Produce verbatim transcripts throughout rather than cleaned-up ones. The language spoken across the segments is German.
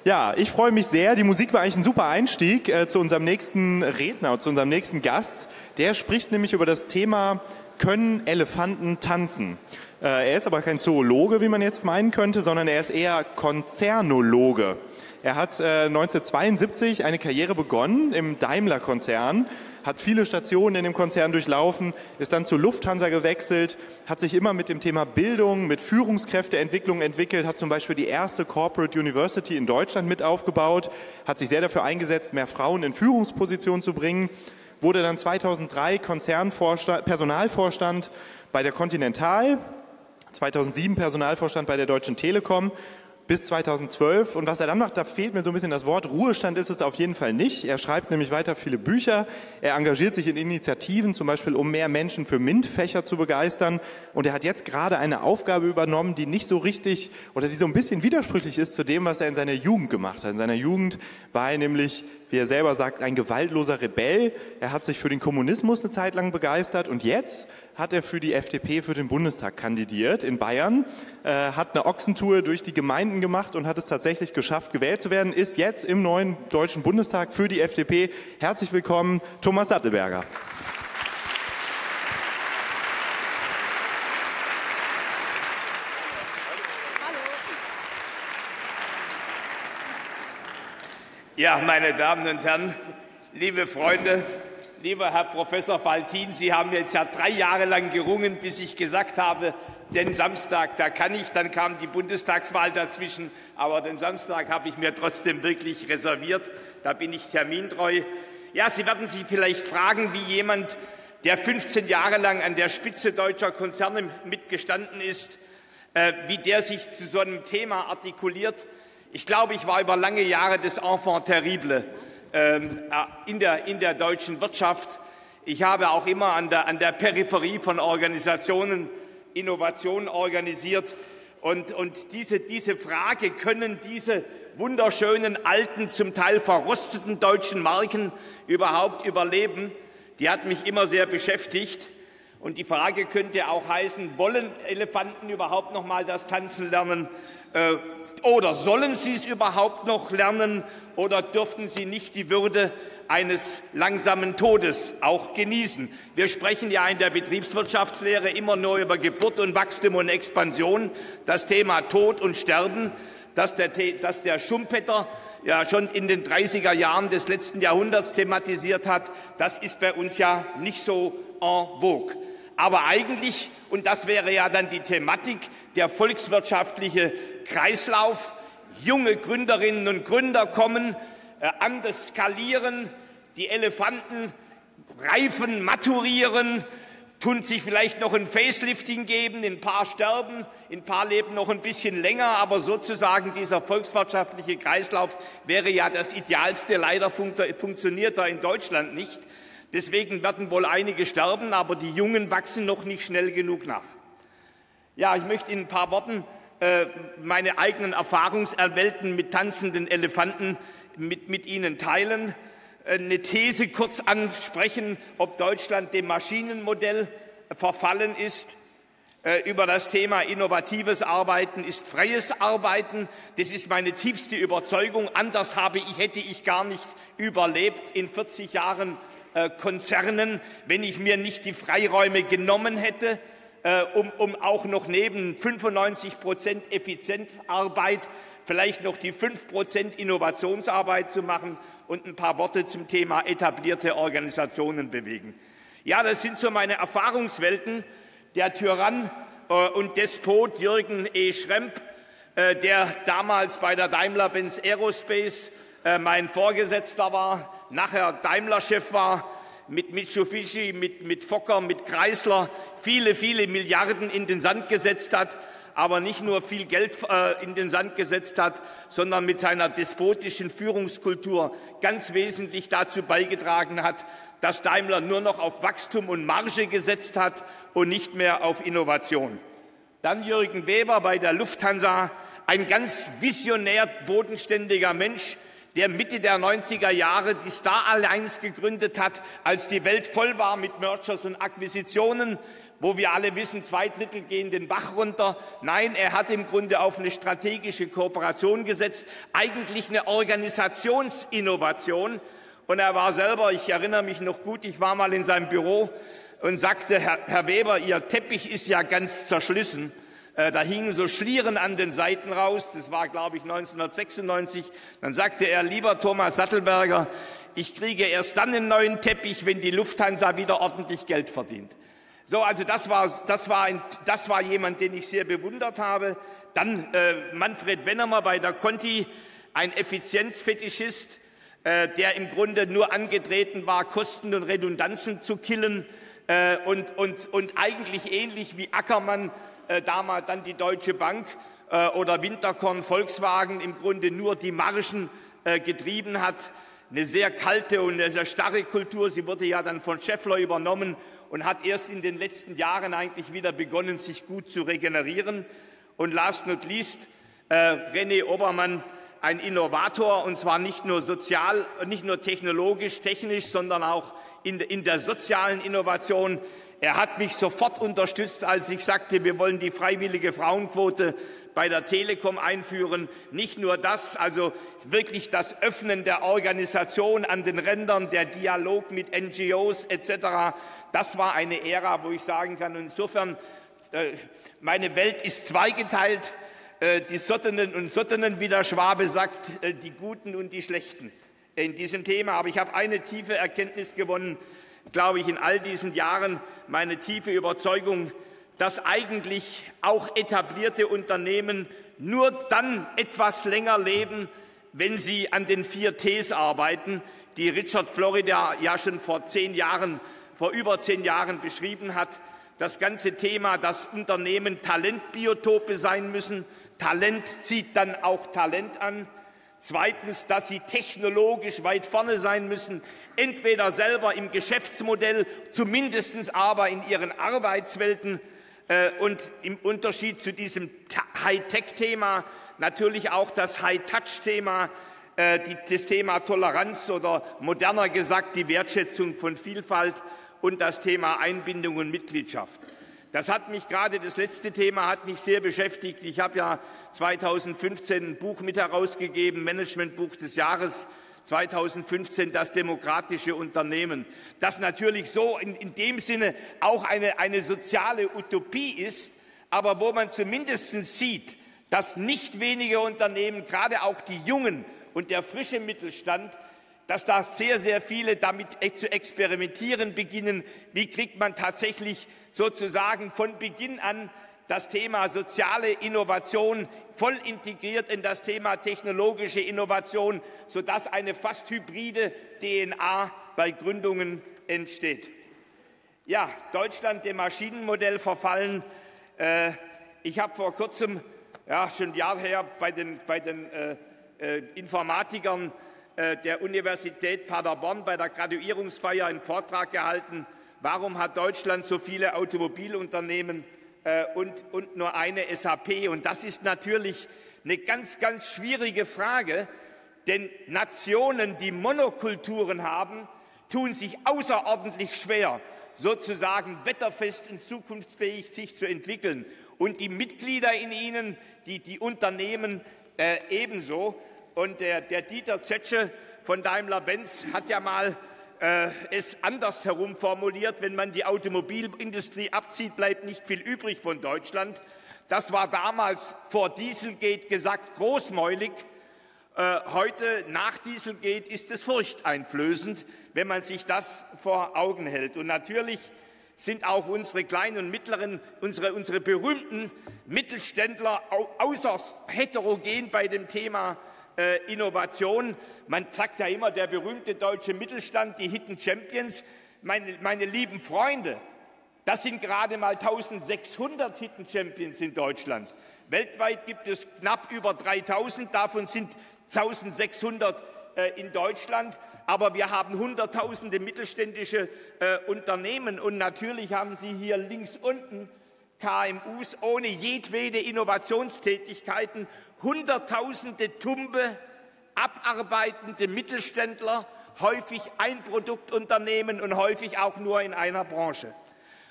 Ja, ich freue mich sehr. Die Musik war eigentlich ein super Einstieg äh, zu unserem nächsten Redner, zu unserem nächsten Gast. Der spricht nämlich über das Thema, können Elefanten tanzen? Äh, er ist aber kein Zoologe, wie man jetzt meinen könnte, sondern er ist eher Konzernologe. Er hat äh, neunzehnhundertzweiundsiebzig eine Karriere begonnen im Daimler-Konzern, hat viele Stationen in dem Konzern durchlaufen, ist dann zur Lufthansa gewechselt, hat sich immer mit dem Thema Bildung, mit Führungskräfteentwicklung entwickelt, hat zum Beispiel die erste Corporate University in Deutschland mit aufgebaut, hat sich sehr dafür eingesetzt, mehr Frauen in Führungspositionen zu bringen, wurde dann zweitausenddrei Konzernvorstand, Personalvorstand bei der Continental, zweitausendsieben Personalvorstand bei der Deutschen Telekom, bis zweitausendzwölf. Und was er dann macht, da fehlt mir so ein bisschen das Wort. Ruhestand ist es auf jeden Fall nicht. Er schreibt nämlich weiter viele Bücher. Er engagiert sich in Initiativen, zum Beispiel um mehr Menschen für MINT-Fächer zu begeistern. Und er hat jetzt gerade eine Aufgabe übernommen, die nicht so richtig oder die so ein bisschen widersprüchlich ist zu dem, was er in seiner Jugend gemacht hat. In seiner Jugend war er nämlich, wie er selber sagt, ein gewaltloser Rebell. Er hat sich für den Kommunismus eine Zeit lang begeistert und jetzt hat er für die F D P für den Bundestag kandidiert in Bayern, äh, hat eine Ochsentour durch die Gemeinden gemacht und hat es tatsächlich geschafft, gewählt zu werden, ist jetzt im neuen Deutschen Bundestag für die F D P. Herzlich willkommen, Thomas Sattelberger. Ja, meine Damen und Herren, liebe Freunde, lieber Herr Professor Faltin, Sie haben jetzt ja drei Jahre lang gerungen, bis ich gesagt habe, den Samstag, da kann ich, dann kam die Bundestagswahl dazwischen, aber den Samstag habe ich mir trotzdem wirklich reserviert, da bin ich termintreu. Ja, Sie werden sich vielleicht fragen, wie jemand, der fünfzehn Jahre lang an der Spitze deutscher Konzerne mitgestanden ist, äh, wie der sich zu so einem Thema artikuliert. Ich glaube, ich war über lange Jahre das Enfant terrible ähm, in, der, in der deutschen Wirtschaft. Ich habe auch immer an der, an der Peripherie von Organisationen Innovationen organisiert. Und, und diese, diese Frage, können diese wunderschönen, alten, zum Teil verrosteten deutschen Marken überhaupt überleben, die hat mich immer sehr beschäftigt. Und die Frage könnte auch heißen, wollen Elefanten überhaupt noch mal das Tanzen lernen? Äh, oder sollen sie es überhaupt noch lernen? Oder dürften sie nicht die Würde eines langsamen Todes auch genießen? Wir sprechen ja in der Betriebswirtschaftslehre immer nur über Geburt und Wachstum und Expansion. Das Thema Tod und Sterben, das der, das der Schumpeter ja schon in den dreißiger Jahren des letzten Jahrhunderts thematisiert hat, das ist bei uns ja nicht so en vogue. Aber eigentlich, und das wäre ja dann die Thematik, der volkswirtschaftliche Kreislauf, junge Gründerinnen und Gründer kommen, äh, an das Skalieren, die Elefanten reifen, maturieren, tun sich vielleicht noch ein Facelifting geben, ein paar sterben, ein paar leben noch ein bisschen länger, aber sozusagen dieser volkswirtschaftliche Kreislauf wäre ja das Idealste. Leider fun- funktioniert er in Deutschland nicht. Deswegen werden wohl einige sterben, aber die Jungen wachsen noch nicht schnell genug nach. Ja, ich möchte in ein paar Worten äh, meine eigenen Erfahrungswelten mit tanzenden Elefanten mit, mit Ihnen teilen. Eine These kurz ansprechen, ob Deutschland dem Maschinenmodell verfallen ist. Äh, über das Thema innovatives Arbeiten ist freies Arbeiten. Das ist meine tiefste Überzeugung. Anders habe ich, hätte ich gar nicht überlebt in vierzig Jahren Konzernen, wenn ich mir nicht die Freiräume genommen hätte, äh, um, um auch noch neben fünfundneunzig Prozent Effizienzarbeit vielleicht noch die fünf Prozent Innovationsarbeit zu machen und ein paar Worte zum Thema etablierte Organisationen bewegen. Ja, das sind so meine Erfahrungswelten. Der Tyrann äh, und Despot Jürgen E. Schremp, äh, der damals bei der Daimler-Benz Aerospace äh, mein Vorgesetzter war, nachher Daimler-Chef war, mit Mitsubishi, mit, mit Fokker, mit Chrysler viele, viele Milliarden in den Sand gesetzt hat, aber nicht nur viel Geld äh, in den Sand gesetzt hat, sondern mit seiner despotischen Führungskultur ganz wesentlich dazu beigetragen hat, dass Daimler nur noch auf Wachstum und Marge gesetzt hat und nicht mehr auf Innovation. Dann Jürgen Weber bei der Lufthansa, ein ganz visionär bodenständiger Mensch, der Mitte der neunziger Jahre die Star Alliance gegründet hat, als die Welt voll war mit Mergers und Akquisitionen, wo wir alle wissen, zwei Drittel gehen den Bach runter. Nein, er hat im Grunde auf eine strategische Kooperation gesetzt, eigentlich eine Organisationsinnovation. Und er war selber, ich erinnere mich noch gut, ich war mal in seinem Büro und sagte, Herr, Herr Weber, Ihr Teppich ist ja ganz zerschlissen. Äh, da hingen so Schlieren an den Seiten raus, das war, glaube ich, neunzehnhundertsechsundneunzig. Dann sagte er, lieber Thomas Sattelberger, ich kriege erst dann einen neuen Teppich, wenn die Lufthansa wieder ordentlich Geld verdient. So, also das war, das war, ein, das war jemand, den ich sehr bewundert habe. Dann äh, Manfred Wennermer bei der Conti, ein Effizienzfetischist, äh, der im Grunde nur angetreten war, Kosten und Redundanzen zu killen äh, und, und, und eigentlich ähnlich wie Ackermann, äh, damals dann die Deutsche Bank äh, oder Winterkorn Volkswagen im Grunde nur die Margen äh, getrieben hat. Eine sehr kalte und eine sehr starre Kultur. Sie wurde ja dann von Schaeffler übernommen und hat erst in den letzten Jahren eigentlich wieder begonnen, sich gut zu regenerieren. Und last not least, äh, René Obermann, ein Innovator, und zwar nicht nur sozial, nicht nur technologisch, technisch, sondern auch in, in der sozialen Innovation. Er hat mich sofort unterstützt, als ich sagte, wir wollen die freiwillige Frauenquote bei der Telekom einführen. Nicht nur das, also wirklich das Öffnen der Organisation an den Rändern, der Dialog mit N G Os et cetera. Das war eine Ära, wo ich sagen kann, insofern, äh, meine Welt ist zweigeteilt. Äh, die Sottenen und Sottenen, wie der Schwabe sagt, äh, die Guten und die Schlechten in diesem Thema. Aber ich habe eine tiefe Erkenntnis gewonnen, glaube ich, in all diesen Jahren, meine tiefe Überzeugung, dass eigentlich auch etablierte Unternehmen nur dann etwas länger leben, wenn sie an den vier Ts arbeiten, die Richard Florida ja schon vor zehn Jahren, vor über zehn Jahren beschrieben hat. Das ganze Thema, dass Unternehmen Talentbiotope sein müssen. Talent zieht dann auch Talent an. Zweitens, dass sie technologisch weit vorne sein müssen, entweder selber im Geschäftsmodell, zumindest aber in ihren Arbeitswelten. Äh, und im Unterschied zu diesem Hightech-Thema natürlich auch das High-Touch-Thema, äh, die, das Thema Toleranz oder moderner gesagt die Wertschätzung von Vielfalt und das Thema Einbindung und Mitgliedschaft. Das hat mich gerade, das letzte Thema hat mich sehr beschäftigt. Ich habe ja zweitausendfünfzehn ein Buch mit herausgegeben, Managementbuch des Jahres zweitausendfünfzehn, das demokratische Unternehmen, das natürlich so in, in dem Sinne auch eine, eine soziale Utopie ist, aber wo man zumindest sieht, dass nicht wenige Unternehmen, gerade auch die Jungen und der frische Mittelstand, dass da sehr, sehr viele damit zu experimentieren beginnen. Wie kriegt man tatsächlich sozusagen von Beginn an das Thema soziale Innovation voll integriert in das Thema technologische Innovation, sodass eine fast hybride D N A bei Gründungen entsteht. Ja, Deutschland dem Maschinenmodell verfallen. Äh, ich habe vor kurzem, ja, schon ein Jahr her, bei den, bei den äh, äh, Informatikern äh, der Universität Paderborn bei der Graduierungsfeier einen Vortrag gehalten. Warum hat Deutschland so viele Automobilunternehmen äh, und, und nur eine S A P? Und das ist natürlich eine ganz, ganz schwierige Frage, denn Nationen, die Monokulturen haben, tun sich außerordentlich schwer, sozusagen wetterfest und zukunftsfähig sich zu entwickeln. Und die Mitglieder in ihnen, die, die Unternehmen äh, ebenso. Und der, der Dieter Zetsche von Daimler-Benz hat ja mal äh, es andersherum formuliert, wenn man die Automobilindustrie abzieht, bleibt nicht viel übrig von Deutschland. Das war damals vor Dieselgate gesagt großmäulig. Äh, heute, nach Dieselgate, ist es furchteinflößend, wenn man sich das vor Augen hält. Und natürlich sind auch unsere kleinen und mittleren, unsere, unsere berühmten Mittelständler äußerst heterogen bei dem Thema äh, Innovation. Man sagt ja immer, der berühmte deutsche Mittelstand, die Hidden Champions. Meine, meine lieben Freunde, das sind gerade mal eintausendsechshundert Hidden Champions in Deutschland. Weltweit gibt es knapp über dreitausend, davon sind eintausendsechshundert äh, in Deutschland. Aber wir haben hunderttausende mittelständische äh, Unternehmen. Und natürlich haben Sie hier links unten K M Us ohne jedwede Innovationstätigkeiten, hunderttausende tumbe, abarbeitende Mittelständler, häufig Einproduktunternehmen und häufig auch nur in einer Branche.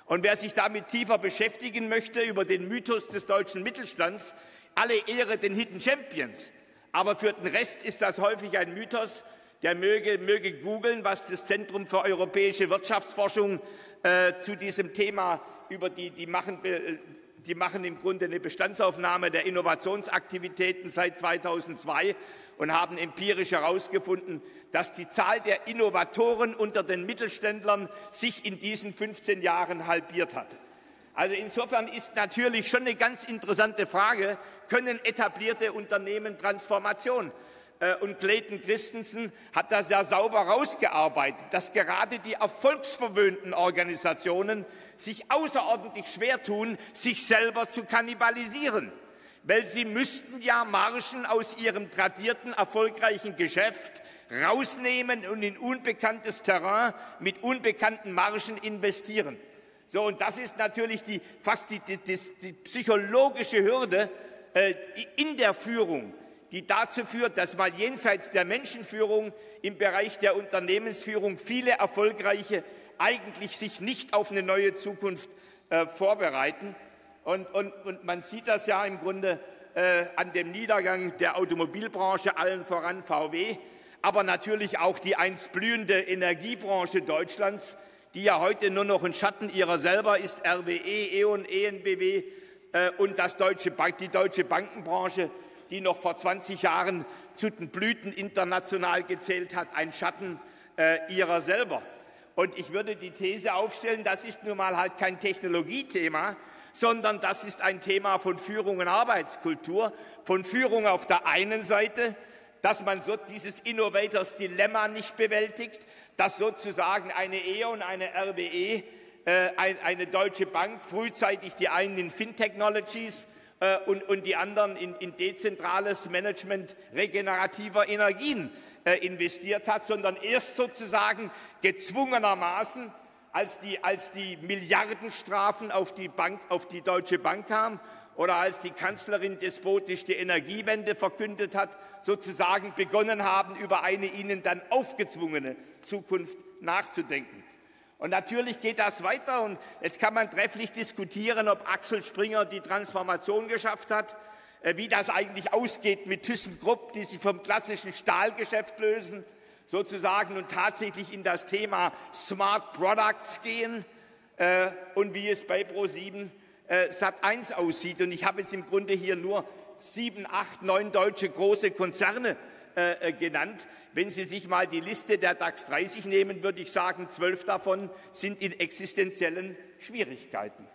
Und wer sich damit tiefer beschäftigen möchte, über den Mythos des deutschen Mittelstands, alle Ehre den Hidden Champions. Aber für den Rest ist das häufig ein Mythos. Der möge, möge googeln, was das Zentrum für europäische Wirtschaftsforschung äh, zu diesem Thema über die, die machen, die machen im Grunde eine Bestandsaufnahme der Innovationsaktivitäten seit zweitausendzwei und haben empirisch herausgefunden, dass die Zahl der Innovatoren unter den Mittelständlern sich in diesen fünfzehn Jahren halbiert hat. Also insofern ist natürlich schon eine ganz interessante Frage, können etablierte Unternehmen Transformation? Und Clayton Christensen hat das ja sauber rausgearbeitet, dass gerade die erfolgsverwöhnten Organisationen sich außerordentlich schwer tun, sich selber zu kannibalisieren. Weil sie müssten ja Margen aus ihrem tradierten, erfolgreichen Geschäft rausnehmen und in unbekanntes Terrain mit unbekannten Margen investieren. So, und das ist natürlich die, fast die, die, die, die psychologische Hürde äh, in der Führung, die dazu führt, dass mal jenseits der Menschenführung im Bereich der Unternehmensführung viele Erfolgreiche eigentlich sich nicht auf eine neue Zukunft äh, vorbereiten. Und, und, und man sieht das ja im Grunde äh, an dem Niedergang der Automobilbranche, allen voran V W, aber natürlich auch die einst blühende Energiebranche Deutschlands, die ja heute nur noch ein Schatten ihrer selber ist, R W E, E.ON, E N B W äh, und das deutsche Bank, die deutsche Bankenbranche, die noch vor zwanzig Jahren zu den Blüten international gezählt hat, ein Schatten äh, ihrer selber. Und ich würde die These aufstellen, das ist nun mal halt kein Technologiethema, sondern das ist ein Thema von Führung und Arbeitskultur, von Führung auf der einen Seite, dass man so dieses Innovators Dilemma nicht bewältigt, dass sozusagen eine E.ON, eine R W E, äh, ein, eine Deutsche Bank frühzeitig die einen in Fintechnologies äh, und, und die anderen in, in dezentrales Management regenerativer Energien äh, investiert hat, sondern erst sozusagen gezwungenermaßen, als die, als die Milliardenstrafen auf die, Bank, auf die Deutsche Bank kamen oder als die Kanzlerin despotisch die Energiewende verkündet hat, sozusagen begonnen haben, über eine ihnen dann aufgezwungene Zukunft nachzudenken. Und natürlich geht das weiter und jetzt kann man trefflich diskutieren, ob Axel Springer die Transformation geschafft hat, wie das eigentlich ausgeht mit ThyssenKrupp, die sich vom klassischen Stahlgeschäft lösen, sozusagen und tatsächlich in das Thema Smart Products gehen äh, und wie es bei ProSieben äh, Sat eins aussieht. Und ich habe jetzt im Grunde hier nur sieben, acht, neun deutsche große Konzerne äh, genannt. Wenn Sie sich mal die Liste der DAX dreißig nehmen, würde ich sagen, zwölf davon sind in existenziellen Schwierigkeiten.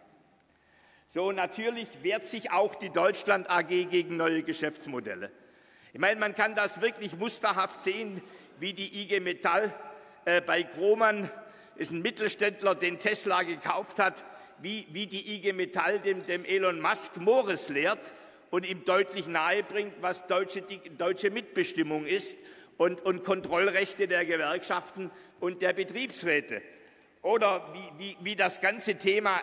So, natürlich wehrt sich auch die Deutschland A G gegen neue Geschäftsmodelle. Ich meine, man kann das wirklich musterhaft sehen, wie die I G Metall äh, bei Grohmann, ist ein Mittelständler, den Tesla gekauft hat, wie, wie die I G Metall dem, dem Elon Musk Mores lehrt und ihm deutlich nahebringt, was deutsche, die, deutsche Mitbestimmung ist und, und Kontrollrechte der Gewerkschaften und der Betriebsräte. Oder wie, wie, wie das ganze Thema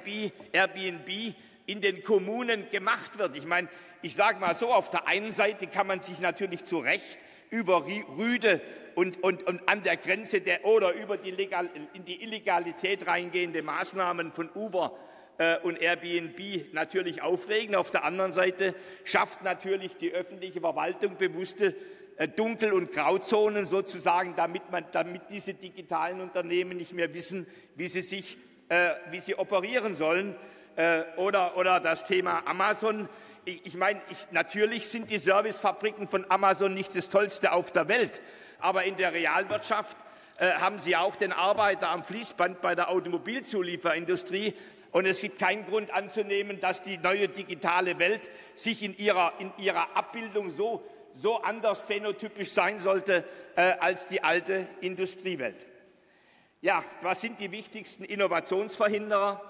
Airbnb in den Kommunen gemacht wird. Ich meine, ich sage mal so, auf der einen Seite kann man sich natürlich zu Recht über Rüde und, und, und an der Grenze der, oder über die Legal, in die Illegalität reingehende Maßnahmen von Uber äh, und Airbnb natürlich aufregen. Auf der anderen Seite schafft natürlich die öffentliche Verwaltung bewusste äh, Dunkel- und Grauzonen sozusagen, damit, man, damit diese digitalen Unternehmen nicht mehr wissen, wie sie, sich, äh, wie sie operieren sollen. Äh, oder, oder das Thema Amazon. Ich, ich meine, ich, natürlich sind die Servicefabriken von Amazon nicht das Tollste auf der Welt, aber in der Realwirtschaft äh, haben sie auch den Arbeiter am Fließband bei der Automobilzulieferindustrie. Und es gibt keinen Grund anzunehmen, dass die neue digitale Welt sich in ihrer, in ihrer Abbildung so, so anders phänotypisch sein sollte äh, als die alte Industriewelt. Ja, was sind die wichtigsten Innovationsverhinderer?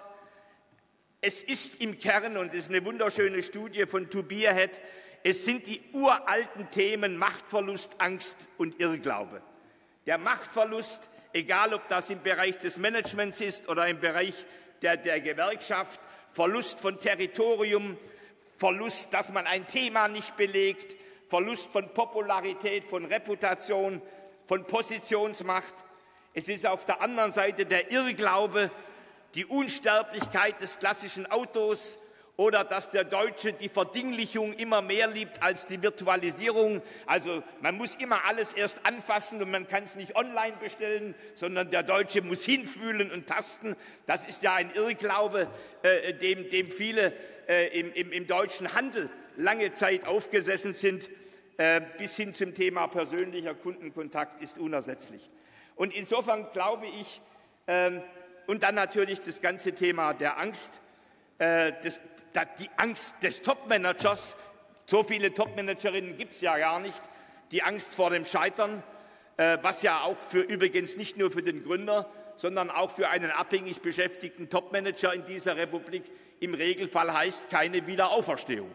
Es ist im Kern, und es ist eine wunderschöne Studie von To Be Ahead, es sind die uralten Themen Machtverlust, Angst und Irrglaube. Der Machtverlust, egal ob das im Bereich des Managements ist oder im Bereich der, der Gewerkschaft, Verlust von Territorium, Verlust, dass man ein Thema nicht belegt, Verlust von Popularität, von Reputation, von Positionsmacht. Es ist auf der anderen Seite der Irrglaube, die Unsterblichkeit des klassischen Autos oder dass der Deutsche die Verdinglichung immer mehr liebt als die Virtualisierung. Also man muss immer alles erst anfassen und man kann es nicht online bestellen, sondern der Deutsche muss hinfühlen und tasten. Das ist ja ein Irrglaube, äh, dem, dem viele äh, im, im, im deutschen Handel lange Zeit aufgesessen sind, äh, bis hin zum Thema persönlicher Kundenkontakt ist unersetzlich. Und insofern glaube ich, äh, und dann natürlich das ganze Thema der Angst, äh, das, da, die Angst des Topmanagers, so viele Topmanagerinnen gibt es ja gar nicht, die Angst vor dem Scheitern, äh, was ja auch für übrigens nicht nur für den Gründer, sondern auch für einen abhängig beschäftigten Topmanager in dieser Republik im Regelfall heißt keine Wiederauferstehung.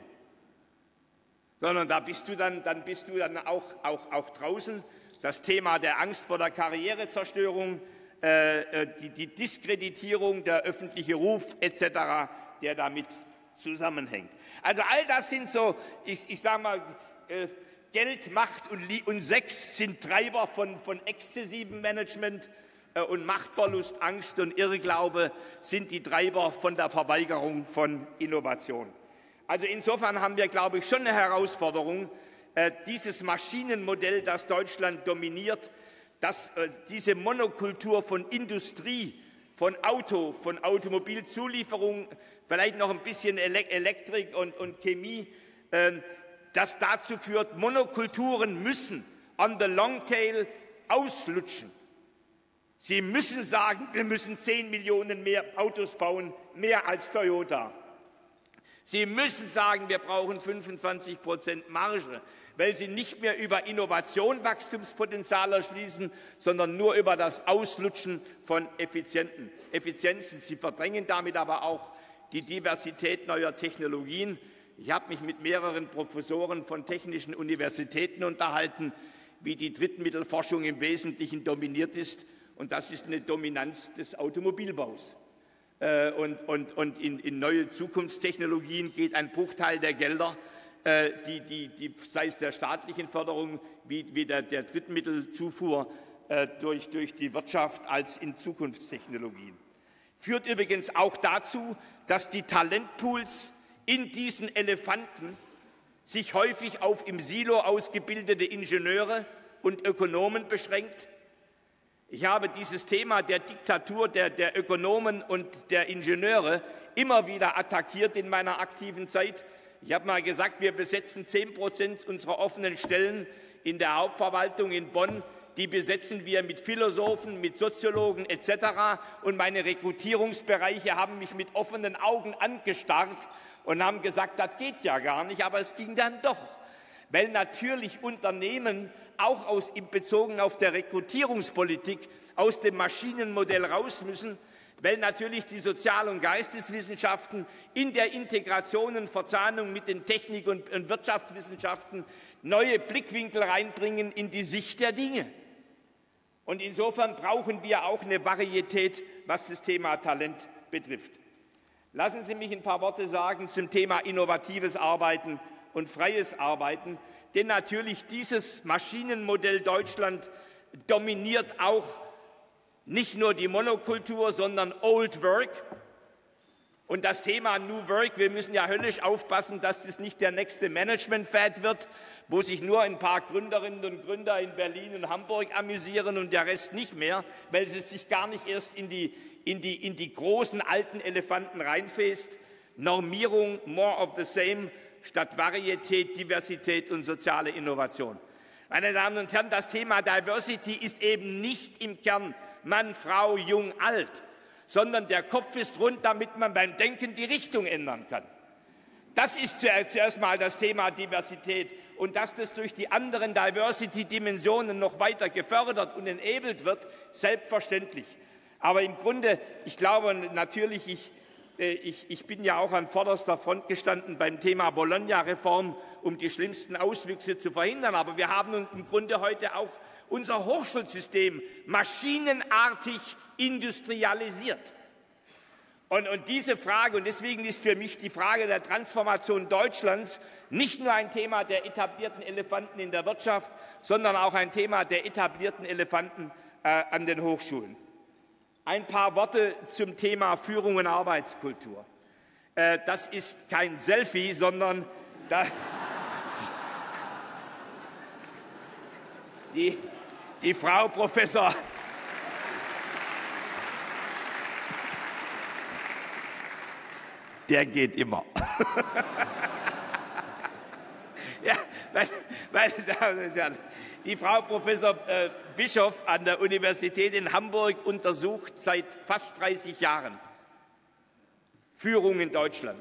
Sondern da bist du dann, dann bist du dann auch, auch, auch draußen. Das Thema der Angst vor der Karrierezerstörung, äh, die, die Diskreditierung, der öffentliche Ruf et cetera, der damit zusammenhängt. Also all das sind so, ich, ich sage mal, äh, Geld, Macht und, und Sex sind Treiber von, von exzessivem Management äh, und Machtverlust, Angst und Irrglaube sind die Treiber von der Verweigerung von Innovation. Also insofern haben wir, glaube ich, schon eine Herausforderung, äh, dieses Maschinenmodell, das Deutschland dominiert, dass äh, diese Monokultur von Industrie, von Auto, von Automobilzulieferung, vielleicht noch ein bisschen Ele- Elektrik und, und Chemie, äh, das dazu führt, Monokulturen müssen on the long tail auslutschen. Sie müssen sagen, wir müssen zehn Millionen mehr Autos bauen, mehr als Toyota. Sie müssen sagen, wir brauchen fünfundzwanzig Prozent Marge, weil Sie nicht mehr über Innovation Wachstumspotenzial erschließen, sondern nur über das Auslutschen von Effizienten. Effizienzen. Sie verdrängen damit aber auch die Diversität neuer Technologien. Ich habe mich mit mehreren Professoren von technischen Universitäten unterhalten, wie die Drittmittelforschung im Wesentlichen dominiert ist. Und das ist eine Dominanz des Automobilbaus. Und, und, und in, in neue Zukunftstechnologien geht ein Bruchteil der Gelder, äh, die, die, die, sei es der staatlichen Förderung wie, wie der, der Drittmittelzufuhr äh, durch, durch die Wirtschaft, als in Zukunftstechnologien. Führt übrigens auch dazu, dass die Talentpools in diesen Elefanten sich häufig auf im Silo ausgebildete Ingenieure und Ökonomen beschränkt. Ich habe dieses Thema der Diktatur der, der Ökonomen und der Ingenieure immer wieder attackiert in meiner aktiven Zeit. Ich habe mal gesagt, wir besetzen zehn Prozent unserer offenen Stellen in der Hauptverwaltung in Bonn. Die besetzen wir mit Philosophen, mit Soziologen et cetera. Und meine Rekrutierungsbereiche haben mich mit offenen Augen angestarrt und haben gesagt, das geht ja gar nicht, aber es ging dann doch. Weil natürlich Unternehmen auch aus, bezogen auf der Rekrutierungspolitik aus dem Maschinenmodell raus müssen, weil natürlich die Sozial- und Geisteswissenschaften in der Integration und Verzahnung mit den Technik- und, und Wirtschaftswissenschaften neue Blickwinkel reinbringen in die Sicht der Dinge. Und insofern brauchen wir auch eine Varietät, was das Thema Talent betrifft. Lassen Sie mich ein paar Worte sagen zum Thema innovatives Arbeiten und freies Arbeiten, denn natürlich dieses Maschinenmodell Deutschland dominiert auch nicht nur die Monokultur, sondern Old Work. Und das Thema New Work, wir müssen ja höllisch aufpassen, dass das nicht der nächste Management-Fad wird, wo sich nur ein paar Gründerinnen und Gründer in Berlin und Hamburg amüsieren und der Rest nicht mehr, weil sie sich gar nicht erst in die, in die, in die großen alten Elefanten reinfäst. Normierung, more of the same, statt Varietät, Diversität und soziale Innovation. Meine Damen und Herren, das Thema Diversity ist eben nicht im Kern Mann, Frau, Jung, Alt, sondern der Kopf ist rund, damit man beim Denken die Richtung ändern kann. Das ist zuerst mal das Thema Diversität und dass das durch die anderen Diversity-Dimensionen noch weiter gefördert und enabled wird, selbstverständlich. Aber im Grunde, ich glaube natürlich, ich Ich, ich bin ja auch an vorderster Front gestanden beim Thema Bologna-Reform, um die schlimmsten Auswüchse zu verhindern. Aber wir haben im Grunde heute auch unser Hochschulsystem maschinenartig industrialisiert. Und, und diese Frage, und deswegen ist für mich die Frage der Transformation Deutschlands nicht nur ein Thema der etablierten Elefanten in der Wirtschaft, sondern auch ein Thema der etablierten Elefanten äh, an den Hochschulen. Ein paar Worte zum Thema Führung und Arbeitskultur. Äh, das ist kein Selfie, sondern da die, die Frau Professor der geht immer. Ja, meine, meine Damen und Herren, die Frau Professor äh, Bischoff an der Universität in Hamburg untersucht seit fast dreißig Jahren Führung in Deutschland.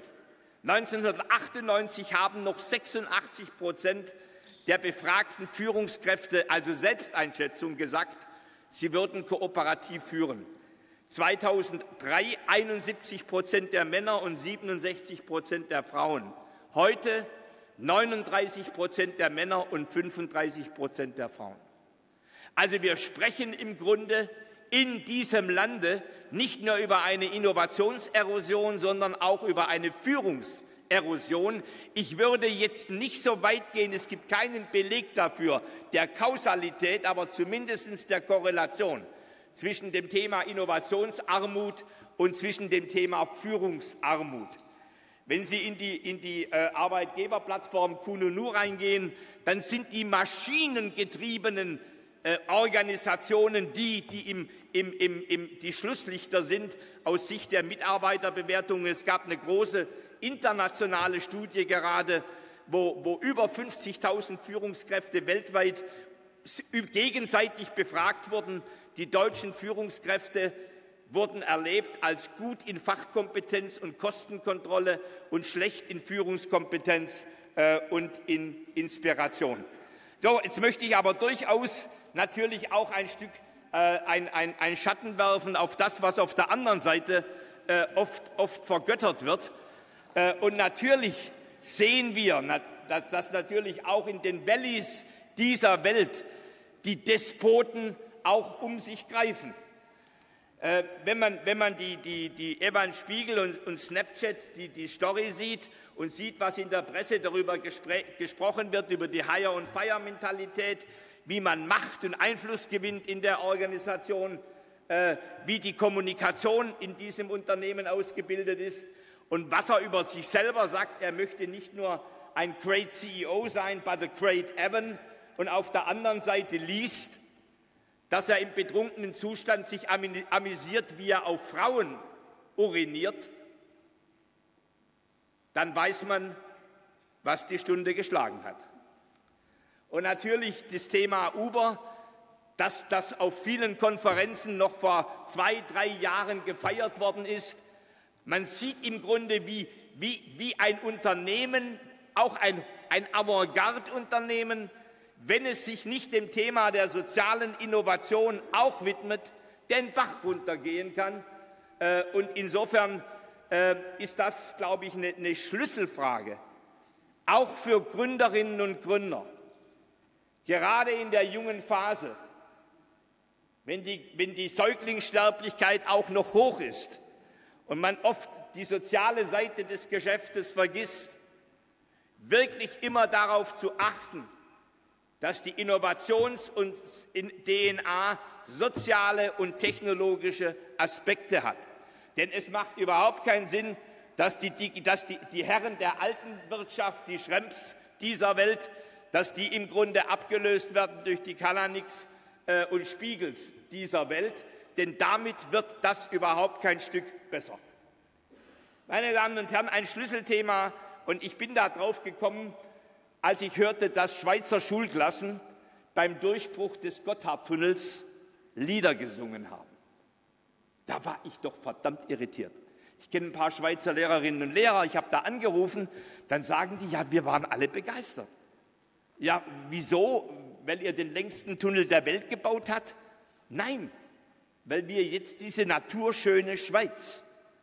neunzehnhundertachtundneunzig haben noch sechsundachtzig Prozent der befragten Führungskräfte, also Selbsteinschätzung, gesagt, sie würden kooperativ führen. zweitausenddrei einundsiebzig Prozent der Männer und siebenundsechzig Prozent der Frauen. Heute neununddreißig Prozent der Männer und fünfunddreißig Prozent der Frauen. Also wir sprechen im Grunde in diesem Lande nicht nur über eine Innovationserosion, sondern auch über eine Führungserosion. Ich würde jetzt nicht so weit gehen, es gibt keinen Beleg dafür, der Kausalität, aber zumindest der Korrelation zwischen dem Thema Innovationsarmut und zwischen dem Thema Führungsarmut. Wenn Sie in die, in die äh, Arbeitgeberplattform Kununu reingehen, dann sind die maschinengetriebenen äh, Organisationen die, die im, im, im, im, die Schlusslichter sind aus Sicht der Mitarbeiterbewertungen. Es gab eine große internationale Studie gerade, wo, wo über fünfzigtausend Führungskräfte weltweit gegenseitig befragt wurden. Die deutschen Führungskräfte wurden erlebt als gut in Fachkompetenz und Kostenkontrolle und schlecht in Führungskompetenz äh, und in Inspiration. So, jetzt möchte ich aber durchaus natürlich auch ein Stück äh, ein, ein, ein Schatten werfen auf das, was auf der anderen Seite äh, oft, oft vergöttert wird. Äh, und natürlich sehen wir, dass das natürlich auch in den Valleys dieser Welt die Despoten auch um sich greifen. Äh, wenn man, wenn man die, die, die Evan Spiegel und, und Snapchat, die, die Story sieht und sieht, was in der Presse darüber gesprochen wird, über die Hire-and-Fire-Mentalität, wie man Macht und Einfluss gewinnt in der Organisation, äh, wie die Kommunikation in diesem Unternehmen ausgebildet ist und was er über sich selber sagt. Er möchte nicht nur ein Great C E O sein, but a Great Evan, und auf der anderen Seite liest, dass er im betrunkenen Zustand sich amüsiert, wie er auf Frauen uriniert, dann weiß man, was die Stunde geschlagen hat. Und natürlich das Thema Uber, dass das auf vielen Konferenzen noch vor zwei, drei Jahren gefeiert worden ist. Man sieht im Grunde, wie, wie, wie ein Unternehmen, auch ein, ein Avantgarde-Unternehmen, wenn es sich nicht dem Thema der sozialen Innovation auch widmet, den Bach runtergehen kann. Und insofern ist das, glaube ich, eine, eine Schlüsselfrage, auch für Gründerinnen und Gründer. Gerade in der jungen Phase, wenn die, wenn die Säuglingssterblichkeit auch noch hoch ist und man oft die soziale Seite des Geschäftes vergisst, wirklich immer darauf zu achten, dass die Innovations- und D N A soziale und technologische Aspekte hat. Denn es macht überhaupt keinen Sinn, dass die, dass die, die Herren der alten Wirtschaft, die Schremps dieser Welt, dass die im Grunde abgelöst werden durch die Kalaniks äh, und Spiegels dieser Welt. Denn damit wird das überhaupt kein Stück besser. Meine Damen und Herren, ein Schlüsselthema, und ich bin da drauf gekommen, als ich hörte, dass Schweizer Schulklassen beim Durchbruch des Gotthardtunnels Lieder gesungen haben. Da war ich doch verdammt irritiert. Ich kenne ein paar Schweizer Lehrerinnen und Lehrer, ich habe da angerufen, dann sagen die, ja, wir waren alle begeistert. Ja, wieso? Weil ihr den längsten Tunnel der Welt gebaut habt? Nein, weil wir jetzt diese naturschöne Schweiz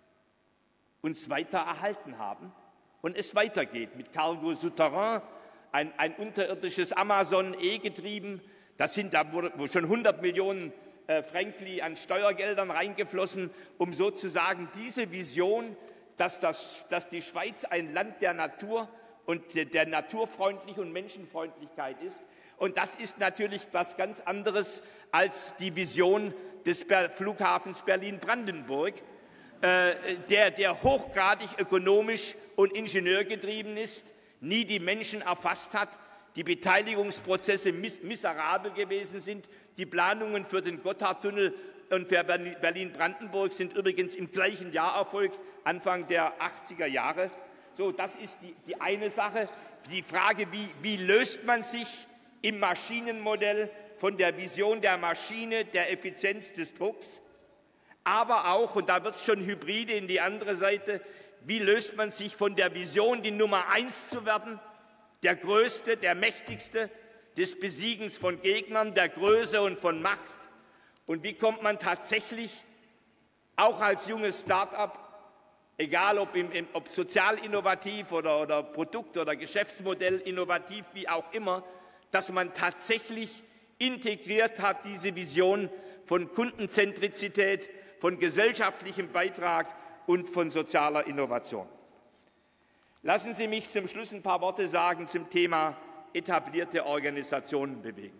uns weiter erhalten haben und es weitergeht mit Cargo Souterrain, ein, ein unterirdisches Amazon E-getrieben. Das sind da wurde schon hundert Millionen äh, Frankli an Steuergeldern reingeflossen, um sozusagen diese Vision, dass, das, dass die Schweiz ein Land der Natur und der, der Naturfreundlichkeit und Menschenfreundlichkeit ist. Und das ist natürlich etwas ganz anderes als die Vision des Flughafens Berlin-Brandenburg, äh, der, der hochgradig ökonomisch und ingenieurgetrieben ist, nie die Menschen erfasst hat, die Beteiligungsprozesse mis miserabel gewesen sind. Die Planungen für den Gotthardtunnel und für Berlin-Brandenburg sind übrigens im gleichen Jahr erfolgt, Anfang der achtziger Jahre. So, das ist die, die eine Sache. Die Frage, wie, wie löst man sich im Maschinenmodell von der Vision der Maschine, der Effizienz des Drucks, aber auch, und da wird es schon hybride in die andere Seite, wie löst man sich von der Vision, die Nummer eins zu werden, der Größte, der Mächtigste, des Besiegens von Gegnern, der Größe und von Macht, und wie kommt man tatsächlich auch als junges Start-up, egal ob, im, im, ob sozial innovativ oder, oder Produkt- oder Geschäftsmodell innovativ, wie auch immer, dass man tatsächlich integriert hat, diese Vision von Kundenzentrizität, von gesellschaftlichem Beitrag und von sozialer Innovation. Lassen Sie mich zum Schluss ein paar Worte sagen zum Thema etablierte Organisationen bewegen.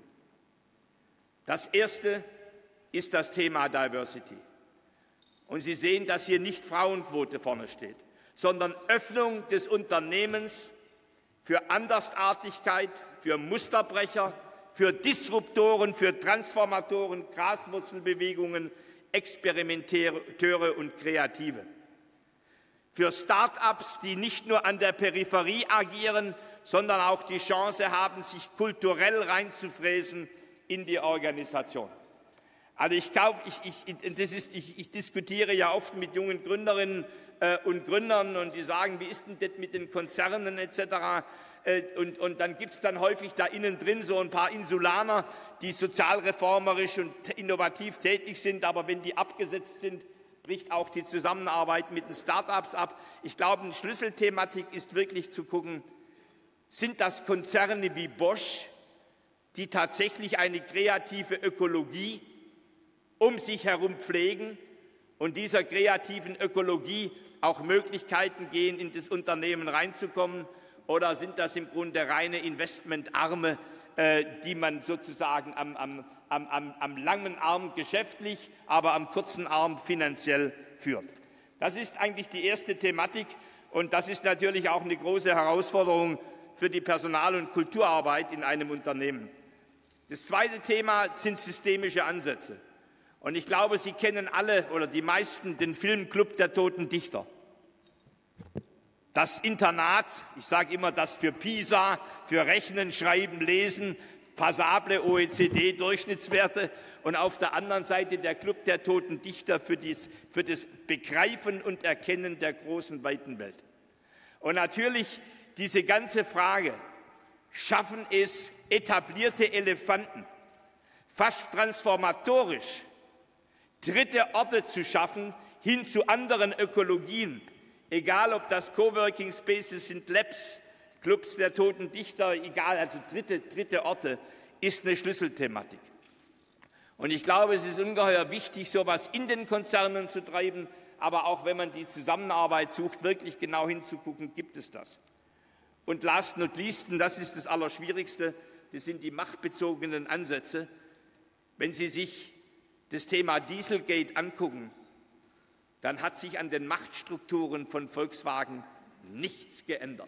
Das erste ist das Thema Diversity. Und Sie sehen, dass hier nicht Frauenquote vorne steht, sondern Öffnung des Unternehmens für Andersartigkeit, für Musterbrecher, für Disruptoren, für Transformatoren, Graswurzelbewegungen, Experimenteure und Kreative. Für Start-ups, die nicht nur an der Peripherie agieren, sondern auch die Chance haben, sich kulturell reinzufräsen in die Organisation. Also ich glaube, ich, ich, das ist, ich, ich diskutiere ja oft mit jungen Gründerinnen äh, und Gründern, und die sagen, wie ist denn das mit den Konzernen et cetera. Äh, und, und dann gibt es dann häufig da innen drin so ein paar Insulaner, die sozialreformerisch und innovativ tätig sind, aber wenn die abgesetzt sind, bricht auch die Zusammenarbeit mit den Start-ups ab. Ich glaube, eine Schlüsselthematik ist wirklich zu gucken, sind das Konzerne wie Bosch, die tatsächlich eine kreative Ökologie um sich herum pflegen und dieser kreativen Ökologie auch Möglichkeiten gehen, in das Unternehmen reinzukommen, oder sind das im Grunde reine Investmentarme, äh, die man sozusagen am, am, am, am langen Arm geschäftlich, aber am kurzen Arm finanziell führt? Das ist eigentlich die erste Thematik, und das ist natürlich auch eine große Herausforderung für die Personal- und Kulturarbeit in einem Unternehmen. Das zweite Thema sind systemische Ansätze. Und ich glaube, Sie kennen alle oder die meisten den Filmclub der Toten Dichter. Das Internat, ich sage immer, das für PISA, für Rechnen, Schreiben, Lesen, passable O E C D-Durchschnittswerte, und auf der anderen Seite der Club der Toten Dichter für, dies, für das Begreifen und Erkennen der großen, weiten Welt. Und natürlich diese ganze Frage, schaffen es etablierte Elefanten, fast transformatorisch, dritte Orte zu schaffen hin zu anderen Ökologien, egal ob das Coworking Spaces sind, Labs, Clubs der Toten Dichter, egal, also dritte, dritte Orte, ist eine Schlüsselthematik. Und ich glaube, es ist ungeheuer wichtig, sowas in den Konzernen zu treiben, aber auch wenn man die Zusammenarbeit sucht, wirklich genau hinzugucken, gibt es das. Und last not least, und das ist das Allerschwierigste, das sind die machtbezogenen Ansätze. Wenn Sie sich das Thema Dieselgate angucken, dann hat sich an den Machtstrukturen von Volkswagen nichts geändert.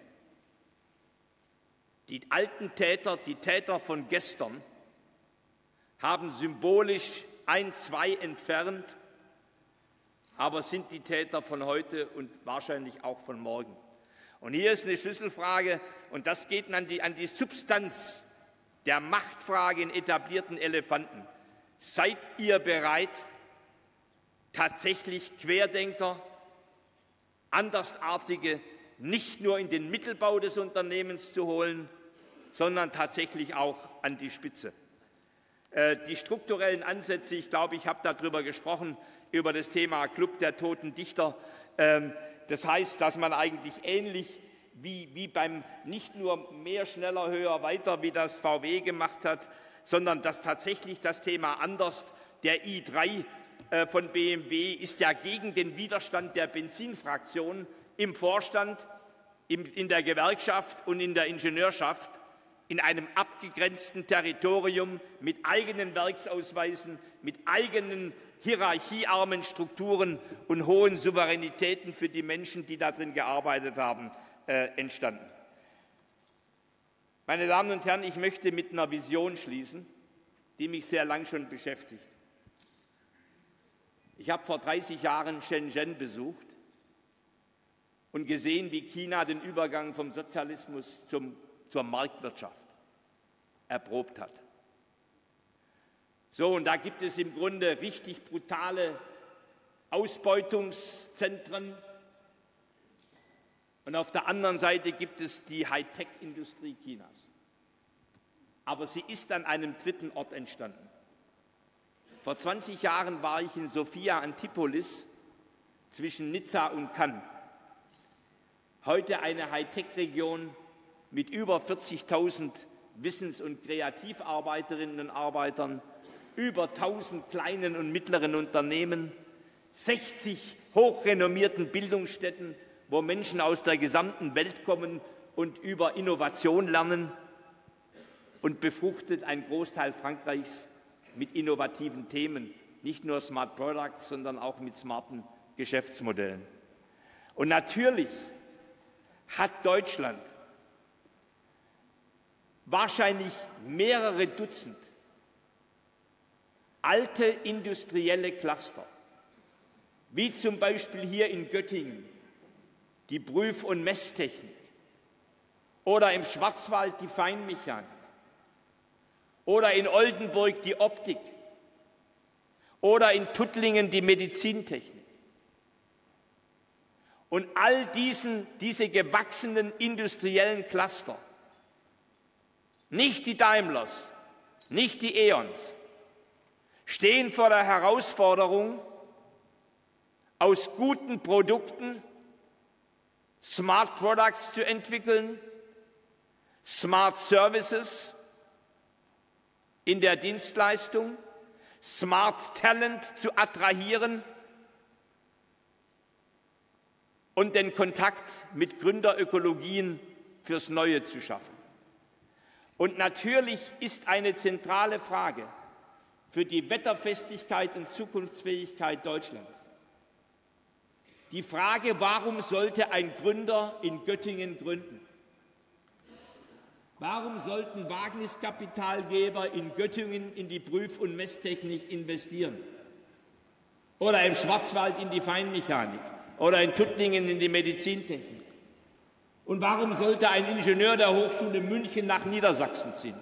Die alten Täter, die Täter von gestern, haben symbolisch ein, zwei entfernt, aber sind die Täter von heute und wahrscheinlich auch von morgen. Und hier ist eine Schlüsselfrage, und das geht an die, an die Substanz der Machtfrage in etablierten Elefanten. Seid ihr bereit, tatsächlich Querdenker, Andersartige nicht nur in den Mittelbau des Unternehmens zu holen, sondern tatsächlich auch an die Spitze? Äh, die strukturellen Ansätze, ich glaube, ich habe darüber gesprochen, über das Thema Club der Toten Dichter. Ähm, das heißt, dass man eigentlich ähnlich wie, wie beim nicht nur mehr, schneller, höher, weiter, wie das V W gemacht hat, sondern dass tatsächlich das Thema anders, der i drei äh, von B M W ist ja gegen den Widerstand der Benzinfraktion im Vorstand, im, in der Gewerkschaft und in der Ingenieurschaft in einem abgegrenzten Territorium mit eigenen Werksausweisen, mit eigenen hierarchiearmen Strukturen und hohen Souveränitäten für die Menschen, die darin gearbeitet haben, äh, entstanden. Meine Damen und Herren, ich möchte mit einer Vision schließen, die mich sehr lang schon beschäftigt. Ich habe vor dreißig Jahren Shenzhen besucht und gesehen, wie China den Übergang vom Sozialismus zum, zur Marktwirtschaft erprobt hat. So, und da gibt es im Grunde richtig brutale Ausbeutungszentren. Und auf der anderen Seite gibt es die Hightech-Industrie Chinas. Aber sie ist an einem dritten Ort entstanden. Vor zwanzig Jahren war ich in Sophia Antipolis zwischen Nizza und Cannes. Heute eine Hightech-Region mit über vierzigtausend Wissens- und Kreativarbeiterinnen und Arbeitern, über tausend kleinen und mittleren Unternehmen, sechzig hochrenommierten Bildungsstätten, wo Menschen aus der gesamten Welt kommen und über Innovation lernen, und befruchtet ein Großteil Frankreichs mit innovativen Themen, nicht nur Smart Products, sondern auch mit smarten Geschäftsmodellen. Und natürlich hat Deutschland wahrscheinlich mehrere Dutzend alte industrielle Cluster, wie zum Beispiel hier in Göttingen die Prüf- und Messtechnik oder im Schwarzwald die Feinmechanik oder in Oldenburg die Optik oder in Tuttlingen die Medizintechnik. Und all diesen, diese gewachsenen industriellen Cluster, nicht die Daimlers, nicht die E.ONs, stehen vor der Herausforderung, aus guten Produkten Smart Products zu entwickeln, Smart Services in der Dienstleistung, Smart Talent zu attrahieren und den Kontakt mit Gründerökologien fürs Neue zu schaffen. Und natürlich ist eine zentrale Frage für die Wetterfestigkeit und Zukunftsfähigkeit Deutschlands die Frage, warum sollte ein Gründer in Göttingen gründen? Warum sollten Wagniskapitalgeber in Göttingen in die Prüf- und Messtechnik investieren? Oder im Schwarzwald in die Feinmechanik? Oder in Tuttlingen in die Medizintechnik? Und warum sollte ein Ingenieur der Hochschule München nach Niedersachsen ziehen?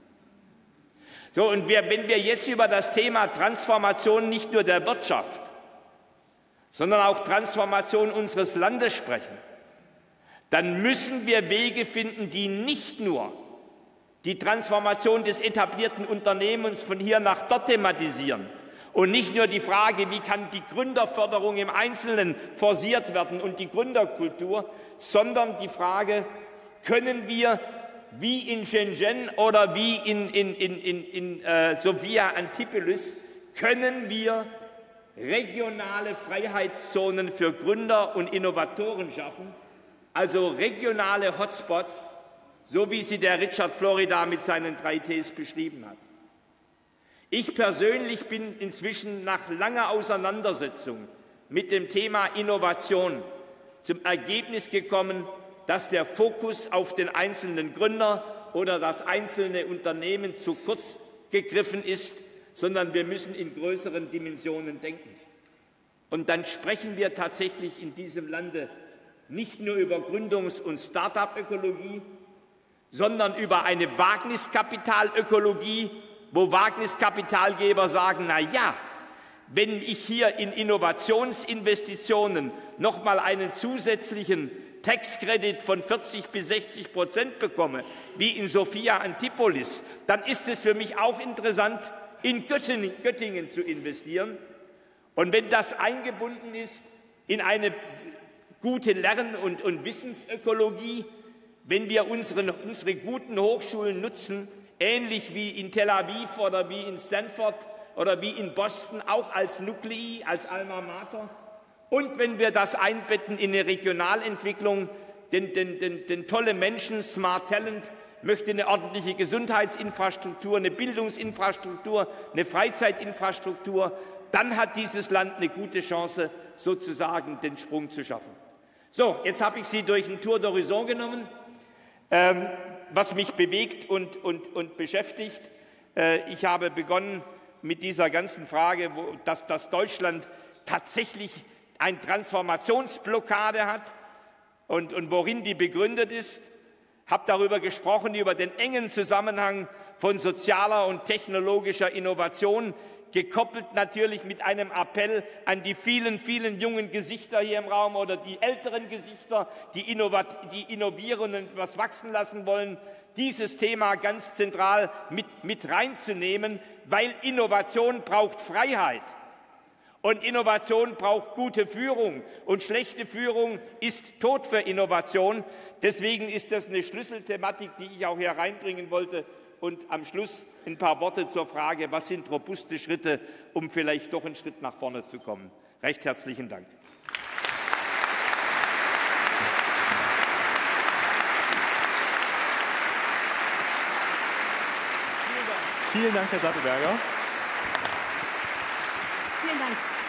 So, und wir, wenn wir jetzt über das Thema Transformation nicht nur der Wirtschaft, sondern auch Transformation unseres Landes sprechen, dann müssen wir Wege finden, die nicht nur die Transformation des etablierten Unternehmens von hier nach dort thematisieren und nicht nur die Frage, wie kann die Gründerförderung im Einzelnen forciert werden und die Gründerkultur, sondern die Frage, können wir wie in Shenzhen oder wie in, in, in, in, in äh, Sophia Antipolis, können wir regionale Freiheitszonen für Gründer und Innovatoren schaffen, also regionale Hotspots, so wie sie der Richard Florida mit seinen drei Ts beschrieben hat. Ich persönlich bin inzwischen nach langer Auseinandersetzung mit dem Thema Innovation zum Ergebnis gekommen, dass der Fokus auf den einzelnen Gründer oder das einzelne Unternehmen zu kurz gegriffen ist, sondern wir müssen in größeren Dimensionen denken. Und dann sprechen wir tatsächlich in diesem Lande nicht nur über Gründungs- und Start-up-Ökologie, sondern über eine Wagniskapitalökologie, wo Wagniskapitalgeber sagen, na ja, wenn ich hier in Innovationsinvestitionen noch mal einen zusätzlichen Tax-Credit von vierzig bis sechzig Prozent bekomme, wie in Sophia Antipolis, dann ist es für mich auch interessant, in Göttingen, Göttingen zu investieren. Und wenn das eingebunden ist in eine gute Lern- und, und Wissensökologie, wenn wir unsere, unsere guten Hochschulen nutzen, ähnlich wie in Tel Aviv oder wie in Stanford oder wie in Boston, auch als Nuklei, als Alma Mater, und wenn wir das einbetten in eine Regionalentwicklung, denn, denn, denn, denn tolle Menschen, Smart Talent, möchte eine ordentliche Gesundheitsinfrastruktur, eine Bildungsinfrastruktur, eine Freizeitinfrastruktur, dann hat dieses Land eine gute Chance, sozusagen den Sprung zu schaffen. So, jetzt habe ich Sie durch ein Tour d'Horizon genommen, ähm, was mich bewegt und, und, und beschäftigt. Äh, ich habe begonnen mit dieser ganzen Frage, wo, dass, dass Deutschland tatsächlich eine Transformationsblockade hat und, und worin die begründet ist. Habe darüber gesprochen, über den engen Zusammenhang von sozialer und technologischer Innovation, gekoppelt natürlich mit einem Appell an die vielen, vielen jungen Gesichter hier im Raum oder die älteren Gesichter, die, innovat- die innovieren und etwas wachsen lassen wollen, dieses Thema ganz zentral mit, mit reinzunehmen, weil Innovation braucht Freiheit. Und Innovation braucht gute Führung. Und schlechte Führung ist Tod für Innovation. Deswegen ist das eine Schlüsselthematik, die ich auch hier reinbringen wollte. Und am Schluss ein paar Worte zur Frage, was sind robuste Schritte, um vielleicht doch einen Schritt nach vorne zu kommen. Recht herzlichen Dank. Vielen Dank, Herr Sattelberger. Vielen Dank.